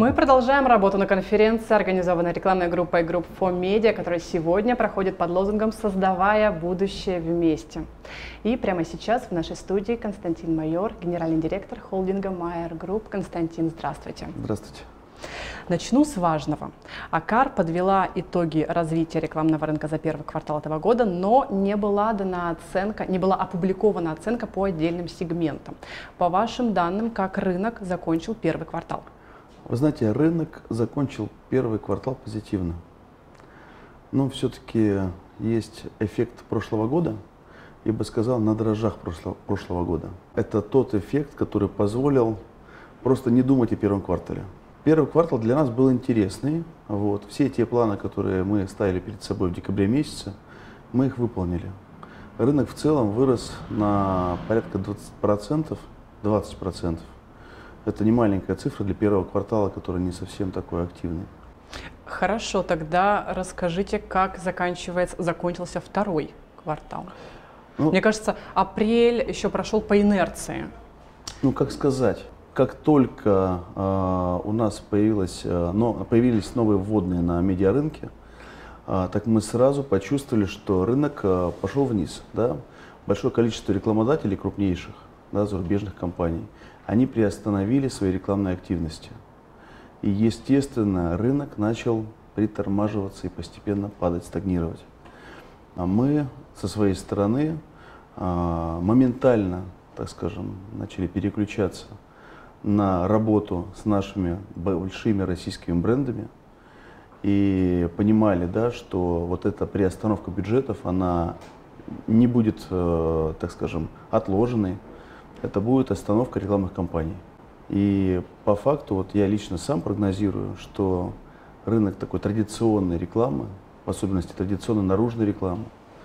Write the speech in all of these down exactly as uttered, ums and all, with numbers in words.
Мы продолжаем работу на конференции, организованной рекламной группой Group фор Media, которая сегодня проходит под лозунгом «Создавая будущее вместе». И прямо сейчас в нашей студии Константин Майор, генеральный директор холдинга Майер Групп. Константин, здравствуйте. Здравствуйте. Начну с важного. АКАР подвела итоги развития рекламного рынка за первый квартал этого года, но не была дана оценка, не была опубликована оценка по отдельным сегментам. По вашим данным, как рынок закончил первый квартал? Вы знаете, рынок закончил первый квартал позитивно. Но все-таки есть эффект прошлого года, я бы сказал, на дрожжах прошлого, прошлого года. Это тот эффект, который позволил просто не думать о первом квартале. Первый квартал для нас был интересный. Вот. Все те планы, которые мы ставили перед собой в декабре месяце, мы их выполнили. Рынок в целом вырос на порядка двадцать процентов, двадцать процентов. Это не маленькая цифра для первого квартала, который не совсем такой активный. Хорошо, тогда расскажите, как заканчивается, закончился второй квартал. Ну, Мне кажется, апрель еще прошел по инерции. Ну, как сказать, как только э, у нас появилось, э, но, появились новые вводные на медиарынке, э, так мы сразу почувствовали, что рынок э, пошел вниз. Да? Большое количество рекламодателей крупнейших, да, зарубежных компаний, они приостановили свои рекламные активности. И, естественно, рынок начал притормаживаться и постепенно падать, стагнировать. А мы со своей стороны а, моментально, так скажем, начали переключаться на работу с нашими большими российскими брендами и понимали, да, что вот эта приостановка бюджетов, она не будет, э, так скажем, отложенной. Это будет остановка рекламных кампаний. И по факту, вот я лично сам прогнозирую, что рынок такой традиционной рекламы, в особенности традиционной наружной рекламы,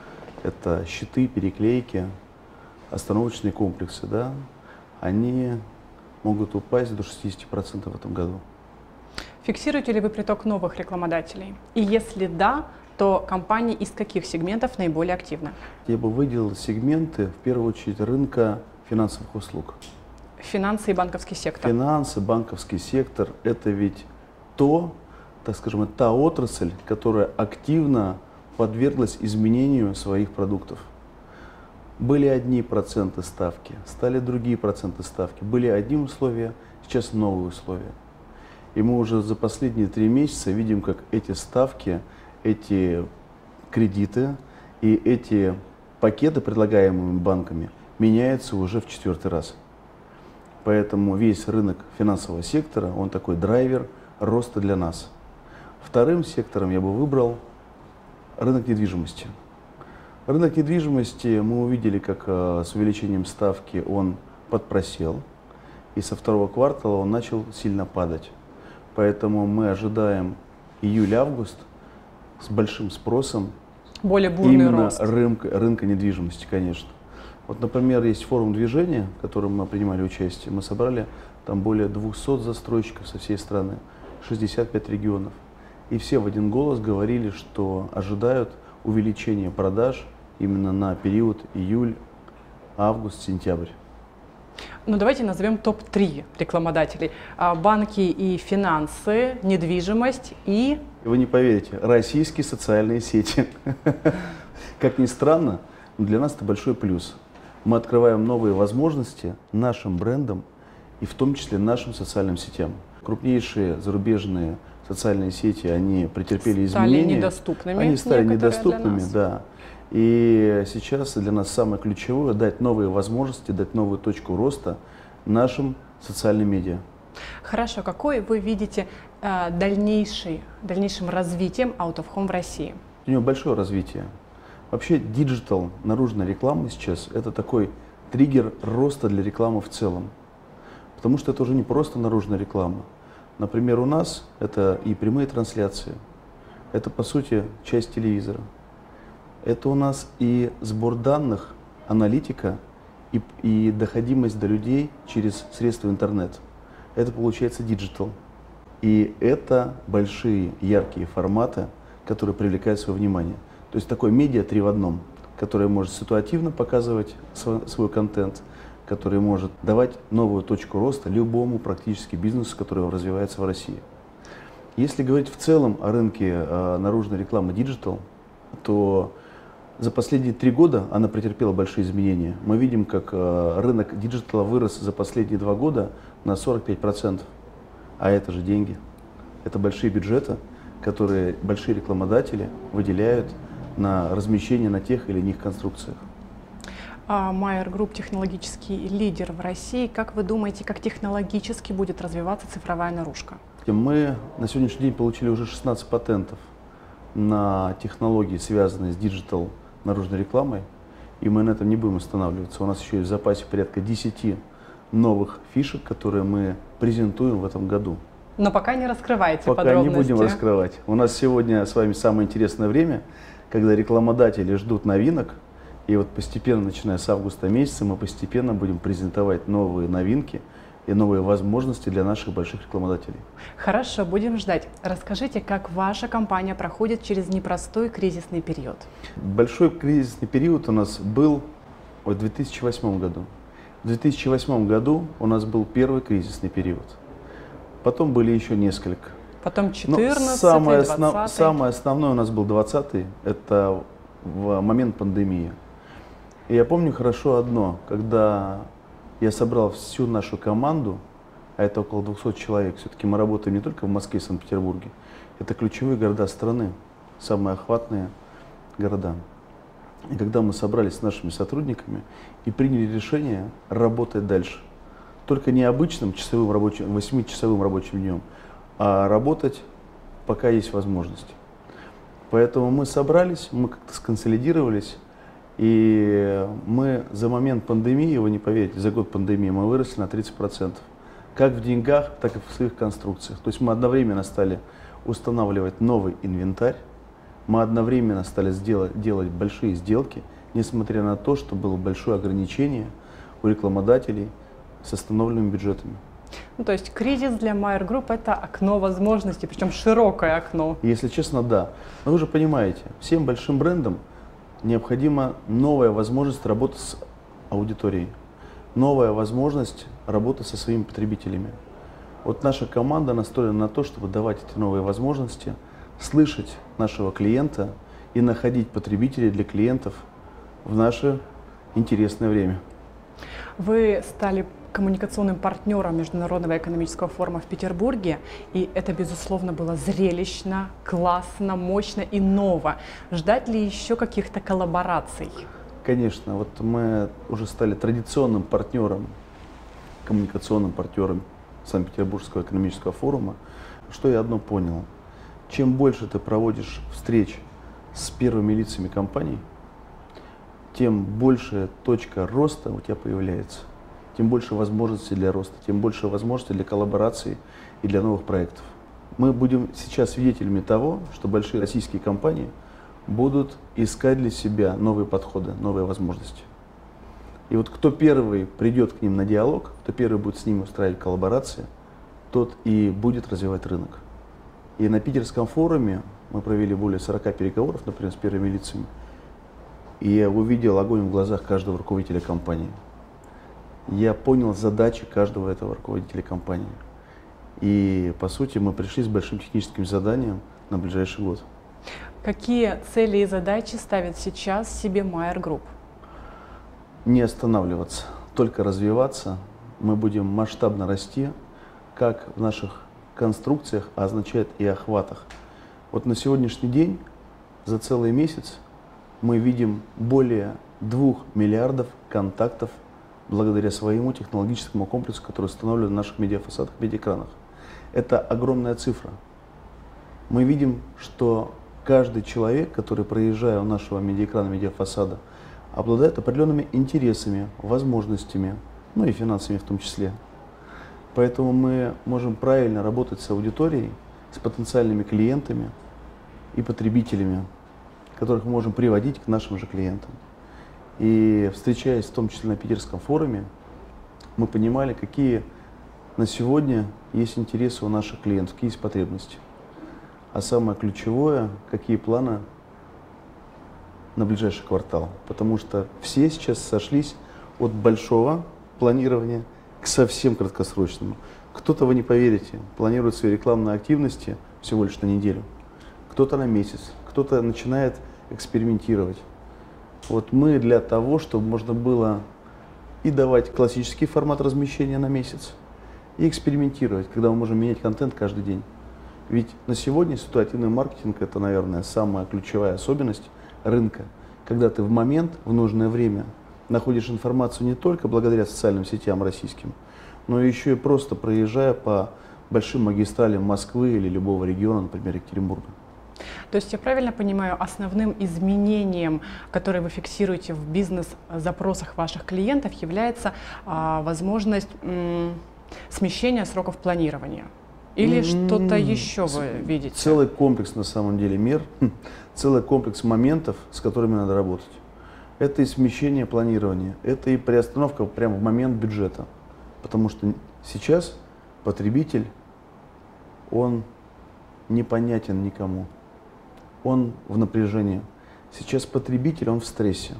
это щиты, переклейки, остановочные комплексы, да, они могут упасть до шестидесяти процентов в этом году. Фиксируете ли вы приток новых рекламодателей? И если да, то компании из каких сегментов наиболее активны? Я бы выделил сегменты, в первую очередь, рынка финансовых услуг. Финансы и банковский сектор. Финансы, банковский сектор – это ведь то, так скажем, та отрасль, которая активно подверглась изменению своих продуктов. Были одни проценты ставки, стали другие проценты ставки. Были одни условия, сейчас новые условия. И мы уже за последние три месяца видим, как эти ставки, эти кредиты и эти пакеты, предлагаемые банками, меняется уже в четвертый раз. Поэтому весь рынок финансового сектора, он такой драйвер роста для нас. Вторым сектором я бы выбрал рынок недвижимости. Рынок недвижимости мы увидели, как э, с увеличением ставки он подпросел, и со второго квартала он начал сильно падать. Поэтому мы ожидаем июль-август с большим спросом. Более бурный именно рост. Рынка, рынка недвижимости, конечно. Вот, например, есть форум движения, в котором мы принимали участие. Мы собрали там более двухсот застройщиков со всей страны, шестьдесят пять регионов. И все в один голос говорили, что ожидают увеличения продаж именно на период июль, август, сентябрь. Ну, давайте назовем топ три рекламодателей. Банки и финансы, недвижимость и… Вы не поверите, российские социальные сети. Как ни странно, для нас это большой плюс. Мы открываем новые возможности нашим брендам и в том числе нашим социальным сетям. Крупнейшие зарубежные социальные сети, они претерпели стали изменения. Недоступными они стали недоступными, да. И сейчас для нас самое ключевое – дать новые возможности, дать новую точку роста нашим социальным медиа. Хорошо. Какой вы видите э, дальнейший, дальнейшим развитием Out of Home в России? У него большое развитие. Вообще, диджитал, наружная реклама сейчас – это такой триггер роста для рекламы в целом. Потому что это уже не просто наружная реклама. Например, у нас это и прямые трансляции, это, по сути, часть телевизора. Это у нас и сбор данных, аналитика и, и доходимость до людей через средства интернет. Это получается диджитал. И это большие, яркие форматы, которые привлекают свое внимание. То есть такое медиа три в одном, которое может ситуативно показывать свой, свой контент, который может давать новую точку роста любому практически бизнесу, который развивается в России. Если говорить в целом о рынке э, наружной рекламы Digital, то за последние три года она претерпела большие изменения. Мы видим, как э, рынок Digital вырос за последние два года на сорок пять процентов. А это же деньги. Это большие бюджеты, которые большие рекламодатели выделяют на размещение на тех или иных конструкциях. Майер Групп технологический лидер в России. Как вы думаете, как технологически будет развиваться цифровая наружка? Мы на сегодняшний день получили уже шестнадцать патентов на технологии, связанные с диджитал наружной рекламой, и мы на этом не будем останавливаться. У нас еще есть в запасе порядка десяти новых фишек, которые мы презентуем в этом году. Но пока не раскрывайте пока подробности. Пока не будем раскрывать. У нас сегодня с вами самое интересное время, когда рекламодатели ждут новинок, и вот постепенно, начиная с августа месяца, мы постепенно будем презентовать новые новинки и новые возможности для наших больших рекламодателей. Хорошо, будем ждать. Расскажите, как ваша компания проходит через непростой кризисный период? Большой кризисный период у нас был в две тысячи восьмом году. В две тысячи восьмом году у нас был первый кризисный период. Потом были еще несколько. Потом четырнадцатый, самое, основ, двадцатый. самое основное у нас был двадцатый, это в момент пандемии. И я помню хорошо одно, когда я собрал всю нашу команду, а это около двухсот человек, все-таки мы работаем не только в Москве и Санкт-Петербурге, это ключевые города страны, самые охватные города. И когда мы собрались с нашими сотрудниками и приняли решение работать дальше, только не обычным часовым рабочим, восьмичасовым рабочим днем, а работать, пока есть возможность. Поэтому мы собрались, мы как-то сконсолидировались, и мы за момент пандемии, вы не поверите, за год пандемии мы выросли на тридцать процентов. Как в деньгах, так и в своих конструкциях. То есть мы одновременно стали устанавливать новый инвентарь, мы одновременно стали сделать, делать большие сделки, несмотря на то, что было большое ограничение у рекламодателей с установленными бюджетами. Ну, то есть кризис для Майер Групп – это окно возможностей, причем широкое окно. Если честно, да. Но вы же понимаете, всем большим брендам необходима новая возможность работы с аудиторией, новая возможность работы со своими потребителями. Вот наша команда настроена на то, чтобы давать эти новые возможности, слышать нашего клиента и находить потребителей для клиентов в наше интересное время. Вы стали коммуникационным партнером Международного экономического форума в Петербурге, и это, безусловно, было зрелищно, классно, мощно и ново. Ждать ли еще каких-то коллабораций? Конечно, вот мы уже стали традиционным партнером, коммуникационным партнером Санкт-Петербургского экономического форума. Что я одно понял: чем больше ты проводишь встреч с первыми лицами компаний, тем больше точка роста у тебя появляется, тем больше возможностей для роста, тем больше возможностей для коллаборации и для новых проектов. Мы будем сейчас свидетелями того, что большие российские компании будут искать для себя новые подходы, новые возможности. И вот кто первый придет к ним на диалог, кто первый будет с ними устраивать коллаборации, тот и будет развивать рынок. И на Питерском форуме мы провели более сорока переговоров, например, с первыми лицами, и я увидел огонь в глазах каждого руководителя компании. Я понял задачи каждого этого руководителя компании. И, по сути, мы пришли с большим техническим заданием на ближайший год. Какие цели и задачи ставит сейчас себе Майер Групп? Не останавливаться, только развиваться. Мы будем масштабно расти, как в наших конструкциях, а означает и охватах. Вот на сегодняшний день, за целый месяц, мы видим более двух миллиардов контактов благодаря своему технологическому комплексу, который установлен на наших медиафасадах, медиаэкранах. Это огромная цифра. Мы видим, что каждый человек, который, проезжая у нашего медиаэкрана, медиафасада, обладает определенными интересами, возможностями, ну и финансами в том числе. Поэтому мы можем правильно работать с аудиторией, с потенциальными клиентами и потребителями, которых мы можем приводить к нашим же клиентам. И встречаясь в том числе на Питерском форуме, мы понимали, какие на сегодня есть интересы у наших клиентов, какие есть потребности. А самое ключевое, какие планы на ближайший квартал. Потому что все сейчас сошлись от большого планирования к совсем краткосрочному. Кто-то, вы не поверите, планирует свои рекламные активности всего лишь на неделю, кто-то на месяц, кто-то начинает экспериментировать. Вот мы для того, чтобы можно было и давать классический формат размещения на месяц, и экспериментировать, когда мы можем менять контент каждый день. Ведь на сегодня ситуативный маркетинг – это, наверное, самая ключевая особенность рынка, когда ты в момент, в нужное время находишь информацию не только благодаря социальным сетям российским, но еще и просто проезжая по большим магистралям Москвы или любого региона, например, Екатеринбурга. То есть я правильно понимаю, основным изменением, которое вы фиксируете в бизнес-запросах ваших клиентов, является а, возможность м, смещения сроков планирования? Или mm-hmm. что-то еще вы видите? Целый комплекс на самом деле мер, целый комплекс моментов, с которыми надо работать. Это и смещение планирования, это и приостановка прямо в момент бюджета. Потому что сейчас потребитель, он непонятен никому. Он в напряжении. Сейчас потребитель, он в стрессе.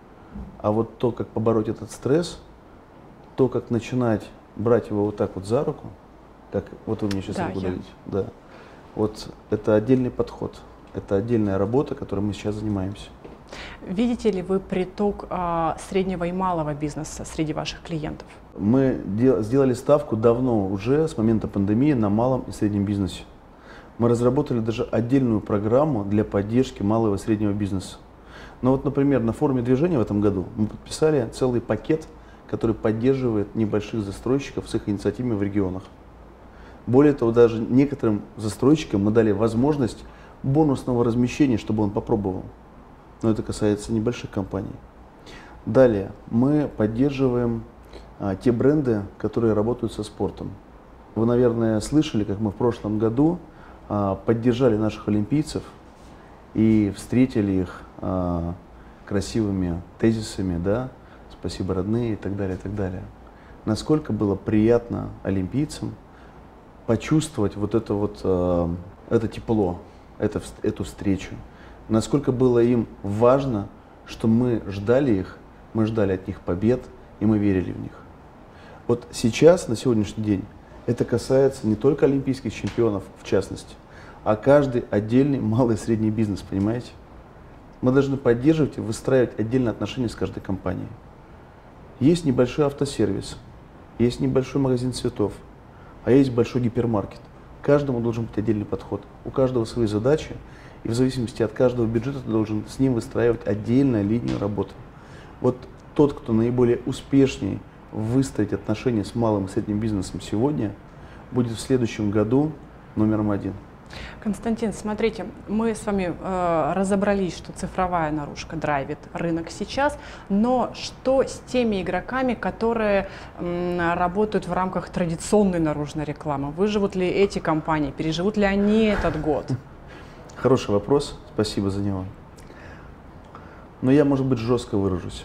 А вот то, как побороть этот стресс, то, как начинать брать его вот так вот за руку, как вот вы мне сейчас да, руку я... даете, да, вот это отдельный подход, это отдельная работа, которой мы сейчас занимаемся. Видите ли вы приток а, среднего и малого бизнеса среди ваших клиентов? Мы дел, сделали ставку давно уже, с момента пандемии, на малом и среднем бизнесе. Мы разработали даже отдельную программу для поддержки малого и среднего бизнеса. Но вот, например, на форуме движения в этом году мы подписали целый пакет, который поддерживает небольших застройщиков с их инициативами в регионах. Более того, даже некоторым застройщикам мы дали возможность бонусного размещения, чтобы он попробовал. Но это касается небольших компаний. Далее, мы поддерживаем а, те бренды, которые работают со спортом. Вы, наверное, слышали, как мы в прошлом году а, поддержали наших олимпийцев и встретили их а, красивыми тезисами, да, «Спасибо, родные» и так далее, и так далее. Насколько было приятно олимпийцам почувствовать вот это вот, э, это тепло, это, эту встречу. Насколько было им важно, что мы ждали их, мы ждали от них побед, и мы верили в них. Вот сейчас, на сегодняшний день, это касается не только олимпийских чемпионов, в частности, а каждый отдельный малый и средний бизнес, понимаете? Мы должны поддерживать и выстраивать отдельные отношения с каждой компанией. Есть небольшой автосервис, есть небольшой магазин цветов, а есть большой гипермаркет. Каждому должен быть отдельный подход. У каждого свои задачи, и в зависимости от каждого бюджета ты должен с ним выстраивать отдельную линию работы. Вот тот, кто наиболее успешнее выстроить отношения с малым и средним бизнесом сегодня, будет в следующем году номером один. Константин, смотрите, мы с вами э, разобрались, что цифровая наружка драйвит рынок сейчас, но что с теми игроками, которые м, работают в рамках традиционной наружной рекламы? Выживут ли эти компании, переживут ли они этот год? Хороший вопрос, спасибо за него. Но я, может быть, жестко выражусь.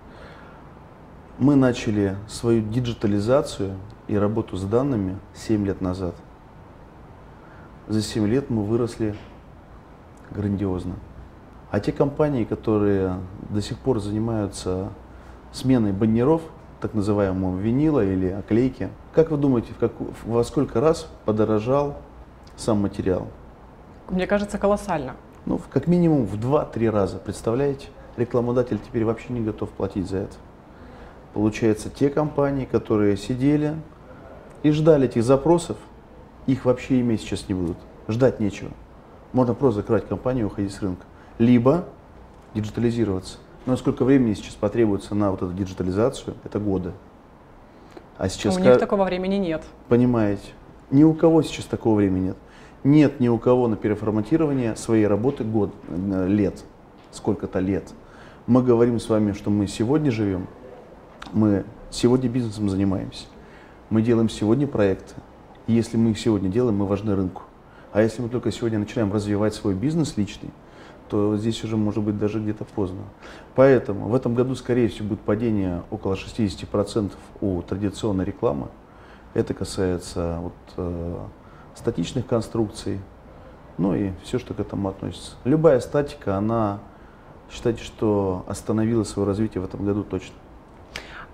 Мы начали свою диджитализацию и работу с данными семь лет назад. За семь лет мы выросли грандиозно. А те компании, которые до сих пор занимаются сменой баннеров, так называемого винила или оклейки, как вы думаете, в как, во сколько раз подорожал сам материал? Мне кажется, колоссально. Ну, как минимум в два-три раза. Представляете? Рекламодатель теперь вообще не готов платить за это. Получается, те компании, которые сидели и ждали этих запросов, их вообще иметь сейчас не будут. Ждать нечего. Можно просто закрывать компанию и уходить с рынка. Либо диджитализироваться. Но сколько времени сейчас потребуется на вот эту диджитализацию, это годы. А сейчас... У них такого времени нет. Понимаете. Ни у кого сейчас такого времени нет. Нет ни у кого на переформатирование своей работы год, лет. Сколько-то лет. Мы говорим с вами, что мы сегодня живем. Мы сегодня бизнесом занимаемся. Мы делаем сегодня проекты. И если мы их сегодня делаем, мы важны рынку. А если мы только сегодня начинаем развивать свой бизнес личный, то здесь уже может быть даже где-то поздно. Поэтому в этом году, скорее всего, будет падение около шестидесяти процентов у традиционной рекламы. Это касается вот, э, статичных конструкций, ну и все, что к этому относится. Любая статика, она, считайте, что остановила свое развитие в этом году точно.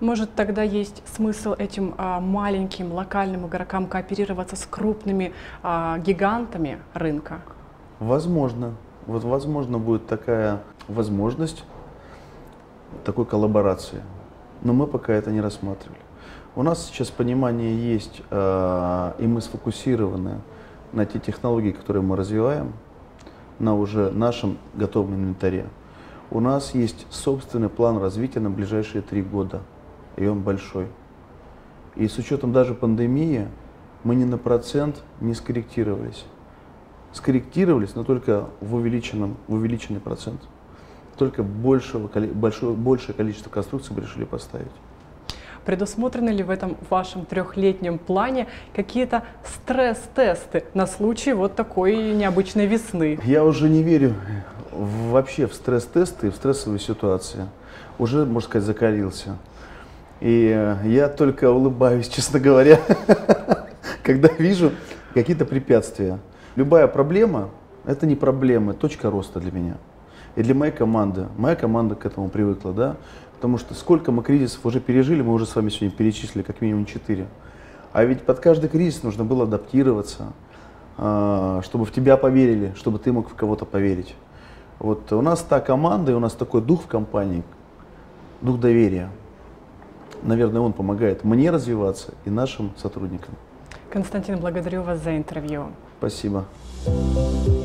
Может, тогда есть смысл этим а, маленьким локальным игрокам кооперироваться с крупными а, гигантами рынка? Возможно. Вот возможно будет такая возможность такой коллаборации. Но мы пока это не рассматривали. У нас сейчас понимание есть, э, и мы сфокусированы на те технологии, которые мы развиваем, на уже нашем готовом инвентаре. У нас есть собственный план развития на ближайшие три года, и он большой. И с учетом даже пандемии мы ни на процент не скорректировались. Скорректировались, но только в, увеличенном, в увеличенный процент. Только большего, большое, большее количество конструкций мы решили поставить. Предусмотрены ли в этом вашем трехлетнем плане какие-то стресс-тесты на случай вот такой необычной весны? Я уже не верю вообще в стресс-тесты и в стрессовые ситуации. Уже, можно сказать, закалился. И я только улыбаюсь, честно говоря, когда вижу какие-то препятствия. Любая проблема – это не проблема, это точка роста для меня. И для моей команды. Моя команда к этому привыкла, да? Потому что сколько мы кризисов уже пережили, мы уже с вами сегодня перечислили, как минимум четыре. А ведь под каждый кризис нужно было адаптироваться, чтобы в тебя поверили, чтобы ты мог в кого-то поверить. Вот у нас та команда, и у нас такой дух в компании, дух доверия. Наверное, он помогает мне развиваться и нашим сотрудникам. Константин, благодарю вас за интервью. Спасибо.